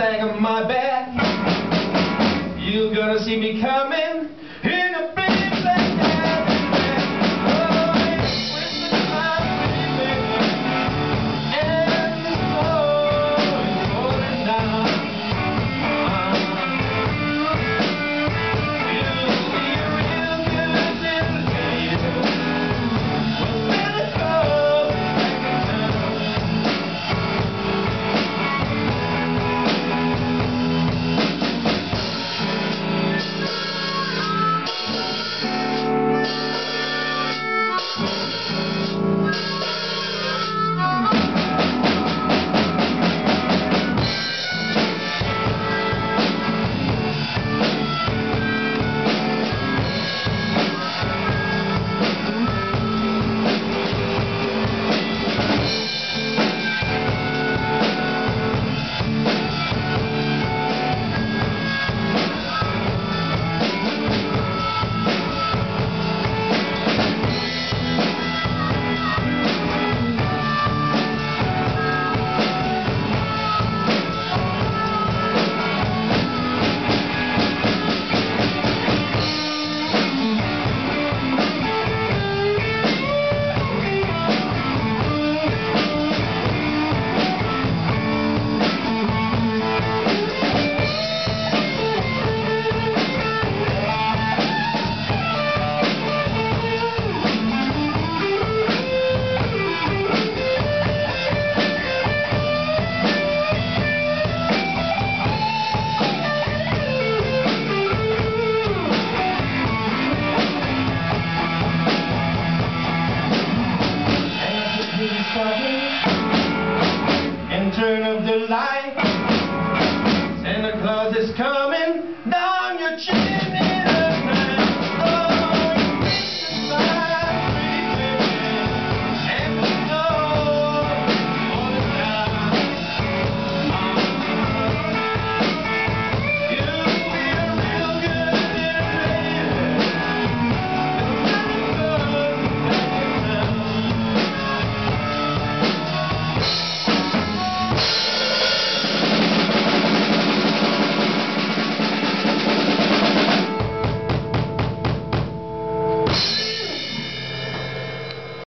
sag of my back. You're gonna see me coming in a big black Cadillac. Oh, it's whistling my baby, and the snow is falling down. You'll see a real good little lady. Well, better go back in town. And turn up the light.